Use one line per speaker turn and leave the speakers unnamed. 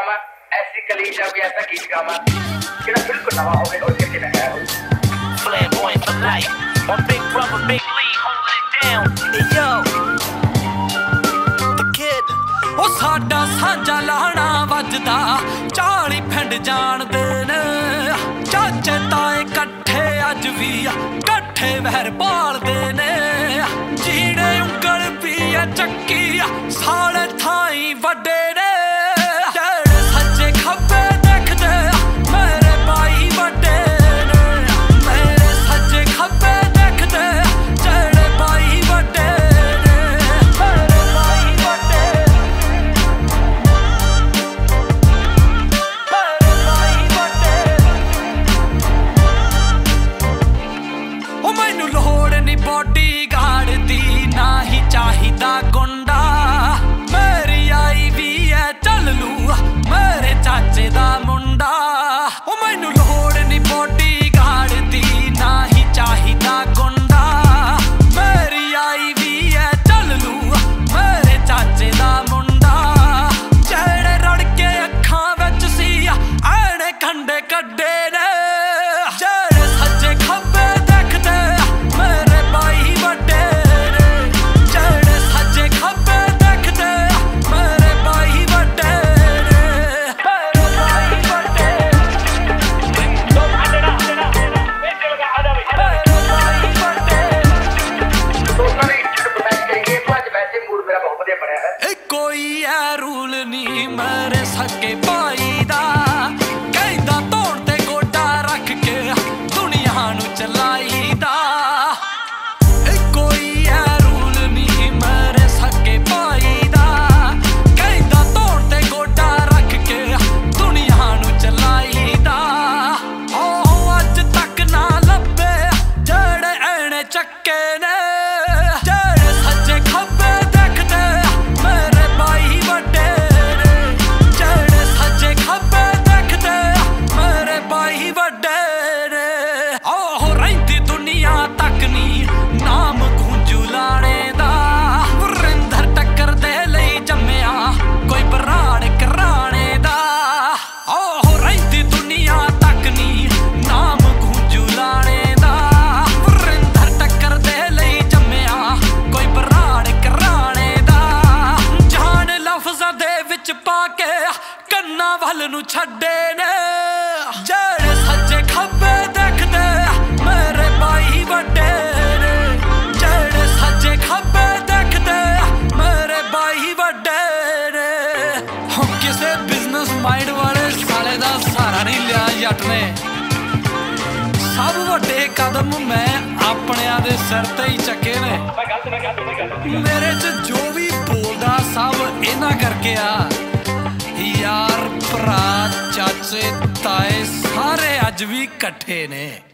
गावा ऐसी कलीज या कोई ऐसा गीत गावा जेड़ा बिल्कुल नवा होवे और किसी ने गाया हो।
Flamboyant for life, my big brother Big Lee holding it down. Hey yo, the kid.
ओ साडा सांझा लाना वजदा 40 पिंड जानदे ने चाचे ताए कट्ठे अज भी कट्ठे वैर पालदे ने जीने उंगल भी चक्की साले थाई वड्डे ने जेड़े सज्जे खब्बे देखदे मेरे भाई वड्डे ने मेरे सज्जे खब्बे देखदे जेड़े भाई वड्डे ने मेरे भाई वड्डे मेरे भाई वड्डे ओ मैनू लोड़ नी बॉडीगार्ड दी ना ही चाहिदा गुंडा मेरी आई भी है चल लू मेरे चाचे दा मुंडा ओ मैनू लोड़ नी बॉडीगार्ड दी ना ही चाहिदा गुंडा मेरी आई भी है चल लू मेरे चाचे दा मुंडा जेड़े रड़के अखां विच सी ऐने कंडे कड्डे ने जेड़े सज्जे खब्बे देखदे मेरे भाई वड्डे ने जेड़े सज्जे खब्बे देखदे मेरे भाई वड्डे ने मेरे भाई वड्डे
दोस्तों ने इच्छा करेंगे तो आज वैसे मूड मेरा बहुत बढ़िया बनया है।
ए कोई है रूल नहीं मेरे सके भाई दा कहदा धौण ते गोडा रख के दुनिया नू चलाईदा ए कोई है रूल नहीं मेरे सके भाई दा कहदा धौण ते गोडा रख के दुनिया नू चलाईदा ओ अज तक ना लभे जेड़े ऐने चक्के ने जेड़े सज्जे खब्बे देखदे मेरे भाई वड्डे ने जेड़े सज्जे खब्बे देखदे मेरे भाई वड्डे ने ओह रहिंदी दुनिया तक नी नाम गूंजू लाने दा वरिंदर टक्कर दे लई जम्मिया कोई बराड़ कराने दा ओह रहिंदी दुनिया तक नी नाम गूंजू लाने दा वरिंदर टक्कर दे लई जम्मिया कोई बराड़ कराने दा जान लफ्ज़ां दे विच पा के कन्ना वल नू छड्डे ने जेड़े सज्जे खब्बे देखदे मेरे भाई वड्डे ने जेड़े सज्जे खब्बे देखदे मेरे भाई वड्डे ने हम किसे बिजनेस माइंड वाले साले दा सहारा नहीं लिया जट ने सब वड्डे कदम मैं अपनियां दे सिर ते ही चक्के ने मेरे च जो भी बोलदा सब इन्हां करके आ यार भरा चाचे ताए सारे अज भी कट्ठे ने।